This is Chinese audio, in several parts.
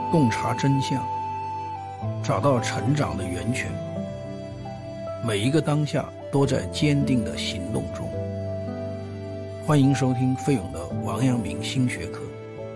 洞察真相，找到成长的源泉。每一个当下都在坚定的行动中。欢迎收听费勇的王阳明心学课。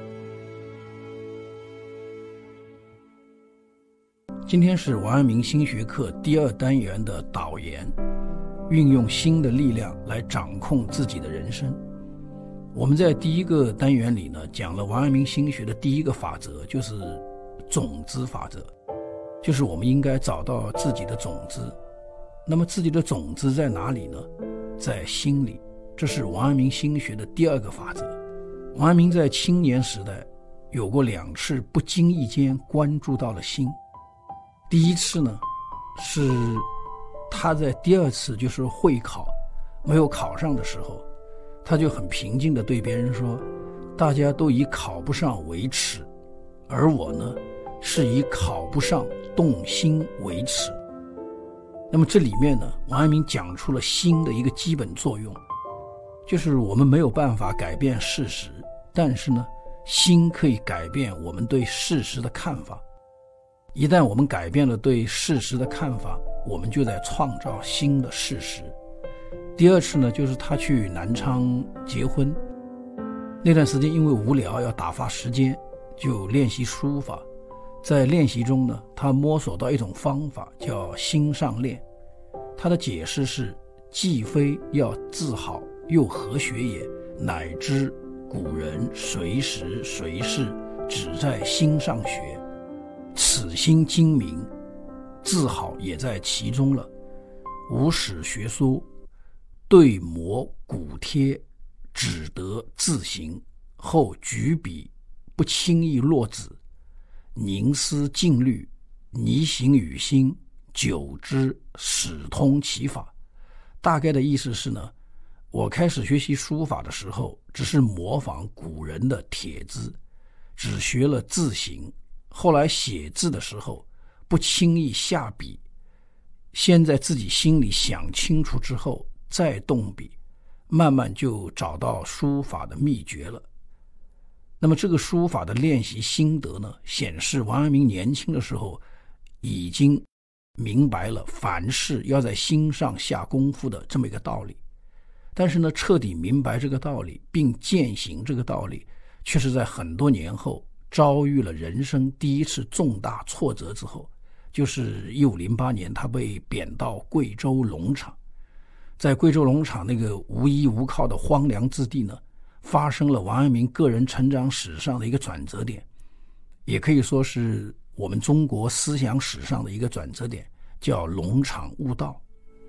今天是王阳明心学课第2单元的导言，运用心的力量来掌控自己的人生。我们在第1个单元里呢，讲了王阳明心学的第1个法则，就是种子法则，就是我们应该找到自己的种子。那么自己的种子在哪里呢？在心里。这是王阳明心学的第2个法则。王阳明在青年时代有过2次不经意间关注到了心。第一次呢，是他在第2次就是会考没有考上的时候，他就很平静地对别人说，大家都以考不上为耻，而我呢是以考不上动心为耻。那么这里面呢，王阳明讲出了心的一个基本作用，就是我们没有办法改变事实，但是呢，心可以改变我们对事实的看法。一旦我们改变了对事实的看法，我们就在创造新的事实。第2次呢，就是他去南昌结婚，那段时间因为无聊要打发时间，就练习书法。在练习中呢，他摸索到一种方法叫心上练。他的解释是，既非要自好，又何学也？乃知古人随时随事只在心上学，此心精明，自好也在其中了。无始学说，对磨骨贴，只得自行，后举笔不轻易落纸，凝思静虑，拟形与心，久之始通其法。大概的意思是呢，我开始学习书法的时候，只是模仿古人的帖子，只学了字形，后来写字的时候不轻易下笔，先在自己心里想清楚之后再动笔，慢慢就找到书法的秘诀了。那么这个书法的练习心得呢，显示王阳明年轻的时候已经明白了凡事要在心上下功夫的这么一个道理。但是呢，彻底明白这个道理并践行这个道理，却是在很多年后遭遇了人生第1次重大挫折之后，就是1508年他被贬到贵州龙场。在贵州龙场那个无依无靠的荒凉之地呢，发生了王阳明个人成长史上的一个转折点，也可以说是我们中国思想史上的一个转折点，叫龙场悟道。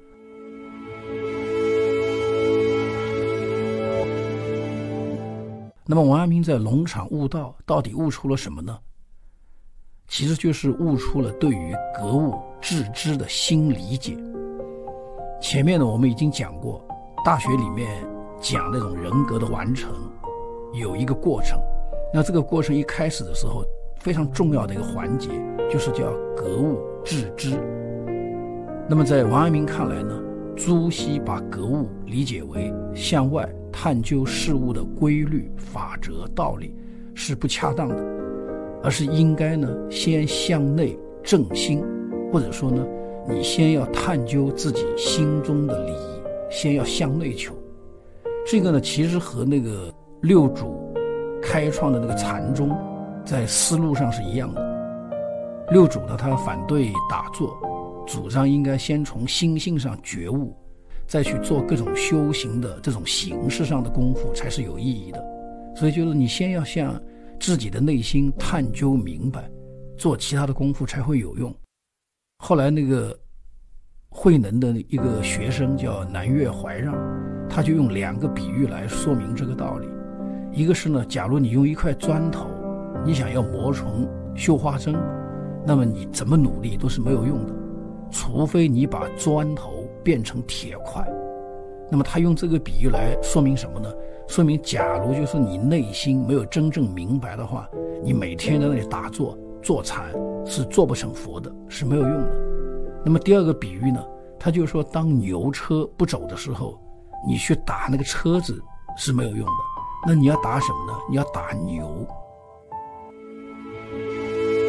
那么王阳明在龙场悟道到底悟出了什么呢？其实就是悟出了对于格物致知的新理解。前面呢，我们已经讲过，大学里面讲那种人格的完成有一个过程，那这个过程一开始的时候，非常重要的一个环节就是叫格物致知。那么在王阳明看来呢，朱熹把格物理解为向外探究事物的规律、法则、道理是不恰当的，而是应该呢先向内正心，或者说呢，你先要探究自己心中的理，先要向内求。这个呢，其实和那个六祖开创的那个禅宗在思路上是一样的。六祖呢，他反对打坐，主张应该先从心性上觉悟，再去做各种修行的这种形式上的功夫才是有意义的。所以就是你先要向自己的内心探究明白，做其他的功夫才会有用。后来那个慧能的一个学生叫南岳怀让，他就用2个比喻来说明这个道理。一个是呢，假如你用一块砖头，你想要磨成绣花针，那么你怎么努力都是没有用的，除非你把砖头变成铁块。那么他用这个比喻来说明什么呢？说明假如就是你内心没有真正明白的话，你每天在那里打坐坐禅是做不成佛的，是没有用的。那么第2个比喻呢，他就说当牛车不走的时候，你去打那个车子是没有用的，那你要打什么呢？你要打牛。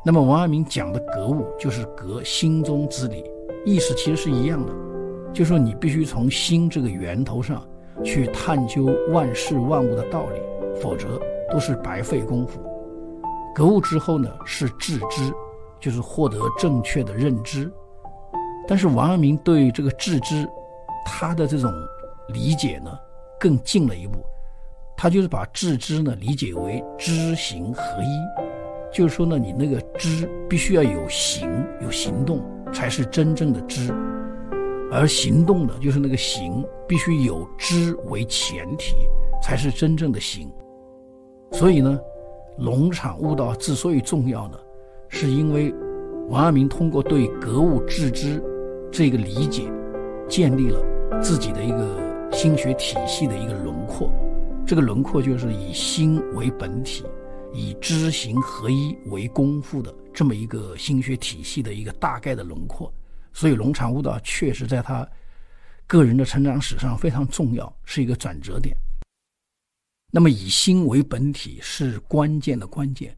那么王阳明讲的格物就是格心中之理，意思其实是一样的，就是说你必须从心这个源头上去探究万事万物的道理，否则都是白费功夫。格物之后呢，是致知，就是获得正确的认知。但是王阳明对这个致知他的这种理解呢更进了一步，他就是把致知呢理解为知行合一，就是说呢，你那个知必须要有行有行动才是真正的知，而行动呢就是那个行必须有知为前提才是真正的行。所以呢，龙场悟道之所以重要呢，是因为王阳明通过对格物致知这个理解，建立了自己的一个心学体系的一个轮廓。这个轮廓就是以心为本体，以知行合一为功夫的这么一个心学体系的一个大概的轮廓。所以龙场悟道确实在他个人的成长史上非常重要，是一个转折点。那么以心为本体是关键的关键。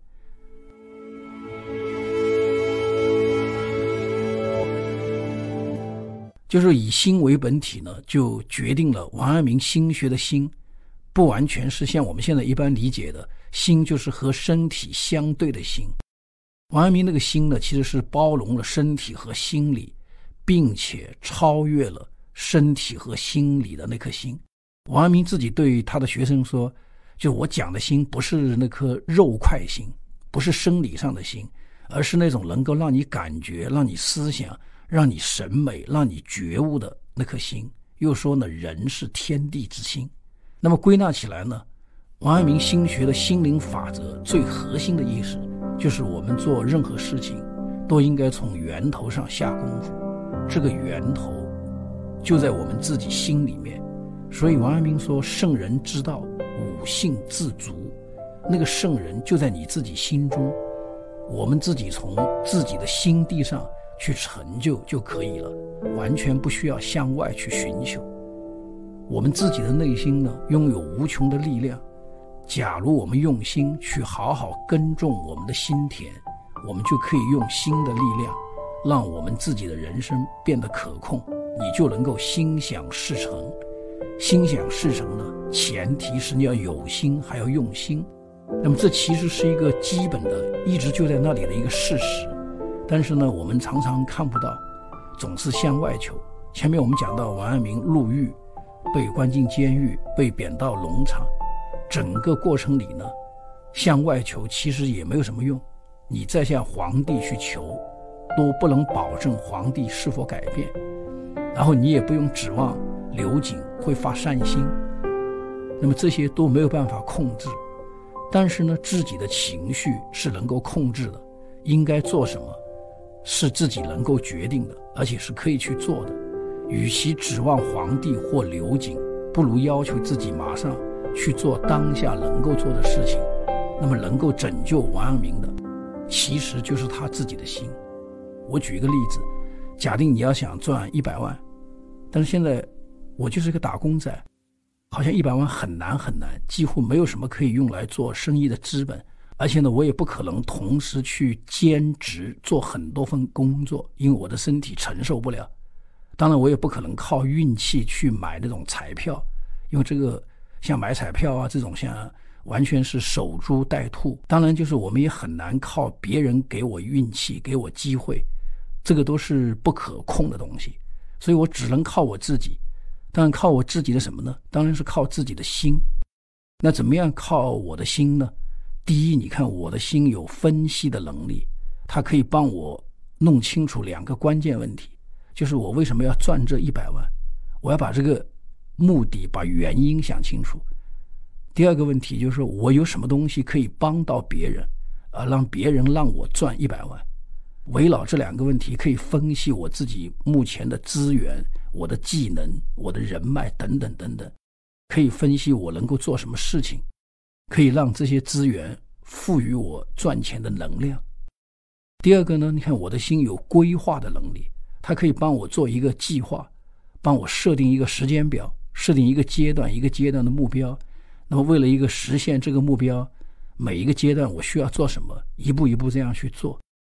就是以心为本体呢，就决定了王阳明心学的心不完全是像我们现在一般理解的心就是和身体相对的心。王阳明那个心呢，其实是包容了身体和心理，并且超越了身体和心理的那颗心。王阳明自己对他的学生说，就我讲的心不是那颗肉块心，不是生理上的心，而是那种能够让你感觉，让你思想，让你审美，让你觉悟的那颗心。又说呢，人是天地之心。那么归纳起来呢，王阳明心学的心灵法则最核心的意识就是我们做任何事情都应该从源头上下功夫，这个源头就在我们自己心里面。所以王阳明说，圣人之道，五性自足，那个圣人就在你自己心中，我们自己从自己的心地上去成就就可以了，完全不需要向外去寻求。我们自己的内心呢，拥有无穷的力量，假如我们用心去好好耕种我们的心田，我们就可以用心的力量让我们自己的人生变得可控，你就能够心想事成。心想事成呢，前提是你要有心还要用心。那么这其实是一个基本的一直就在那里的一个事实，但是呢我们常常看不到，总是向外求。前面我们讲到王阳明入狱，被关进监狱，被贬到龙场，整个过程里呢，向外求其实也没有什么用。你再向皇帝去求，都不能保证皇帝是否改变，然后你也不用指望刘瑾会发善心，那么这些都没有办法控制。但是呢，自己的情绪是能够控制的，应该做什么是自己能够决定的，而且是可以去做的。与其指望皇帝或刘瑾，不如要求自己马上去做当下能够做的事情。那么能够拯救王阳明的，其实就是他自己的心。我举一个例子，假定你要想赚100万，但是现在我就是一个打工仔，好像100万很难很难，几乎没有什么可以用来做生意的资本，而且呢，我也不可能同时去兼职做很多份工作，因为我的身体承受不了。当然我也不可能靠运气去买那种彩票，因为这个像买彩票啊这种像完全是守株待兔。当然就是我们也很难靠别人给我运气给我机会，这个都是不可控的东西，所以我只能靠我自己。当然靠我自己的什么呢？当然是靠自己的心。那怎么样靠我的心呢？第一，你看我的心有分析的能力，它可以帮我弄清楚2个关键问题，就是我为什么要赚这100万，我要把这个目的把原因想清楚。第2个问题就是我有什么东西可以帮到别人，让别人让我赚100万。围绕这2个问题可以分析我自己目前的资源，我的技能，我的人脉等等等等，可以分析我能够做什么事情，可以让这些资源赋予我赚钱的能量。第2个呢，你看我的心有规划的能力，它可以帮我做一个计划，帮我设定一个时间表，设定一个阶段一个阶段的目标。那么为了一个实现这个目标，每一个阶段我需要做什么，一步一步这样去做。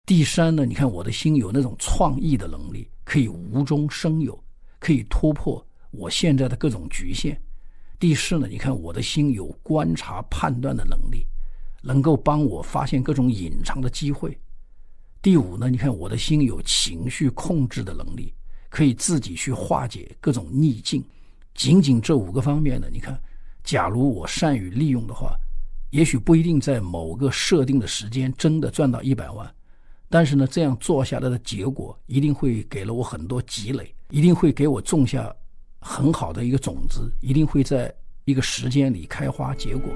第三呢，你看我的心有那种创意的能力，可以无中生有，可以突破我现在的各种局限。第四呢，你看我的心有观察判断的能力，能够帮我发现各种隐藏的机会。第五呢，你看我的心有情绪控制的能力，可以自己去化解各种逆境。仅仅这5个方面呢，你看假如我善于利用的话，也许不一定在某个设定的时间真的赚到100万，但是呢，这样做下来的结果一定会给了我很多积累，一定会给我种下很好的一个种子，一定会在一个时间里开花结果。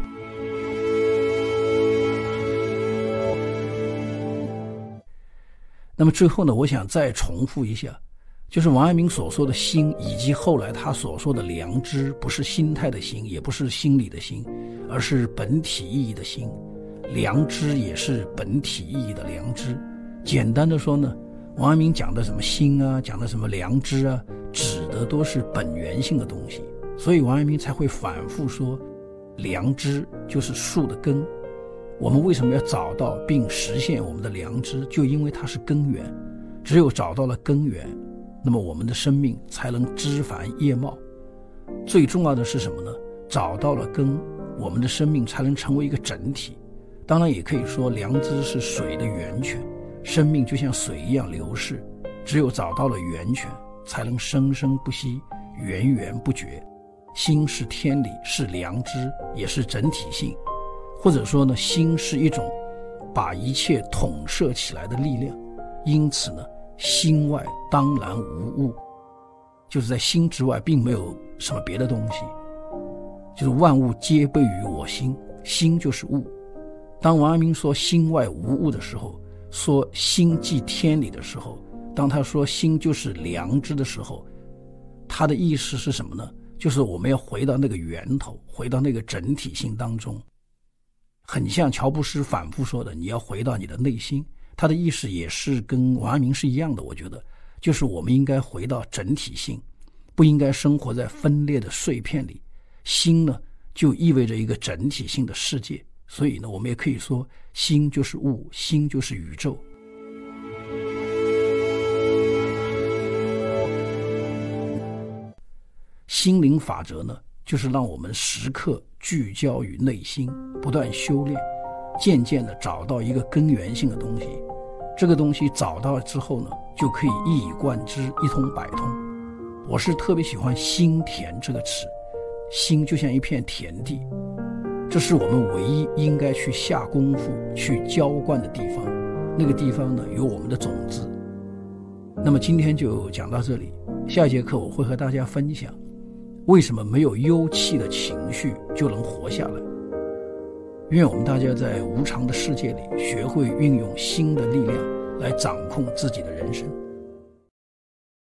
那么最后呢，我想再重复一下，就是王阳明所说的心，以及后来他所说的良知，不是心态的心，也不是心理的心，而是本体意义的心。良知也是本体意义的良知。简单的说呢，王阳明讲的什么心啊，讲的什么良知啊，指的都是本源性的东西。所以王阳明才会反复说，良知就是树的根。我们为什么要找到并实现我们的良知？就因为它是根源。只有找到了根源，那么我们的生命才能枝繁叶茂。最重要的是什么呢？找到了根，我们的生命才能成为一个整体。当然也可以说，良知是水的源泉，生命就像水一样流逝，只有找到了源泉，才能生生不息，源源不绝。心是天理，是良知，也是整体性。或者说呢，心是一种把一切统摄起来的力量。因此呢，心外当然无物，就是在心之外并没有什么别的东西，就是万物皆备于我心，心就是物。当王阳明说心外无物的时候，说心即天理的时候，当他说心就是良知的时候，他的意思是什么呢？就是我们要回到那个源头，回到那个整体性当中。很像乔布斯反复说的，你要回到你的内心。他的意思也是跟王阳明是一样的，我觉得就是我们应该回到整体性，不应该生活在分裂的碎片里。心呢，就意味着一个整体性的世界，所以呢，我们也可以说心就是物，心就是宇宙。心灵法则呢，就是让我们时刻聚焦于内心，不断修炼，渐渐地找到一个根源性的东西。这个东西找到了之后呢，就可以一以贯之，一通百通。我是特别喜欢心田这个词，心就像一片田地，这是我们唯一应该去下功夫去浇灌的地方。那个地方呢，有我们的种子。那么今天就讲到这里，下一节课我会和大家分享为什么没有忧气的情绪就能活下来。愿我们大家在无常的世界里学会运用心的力量来掌控自己的人生。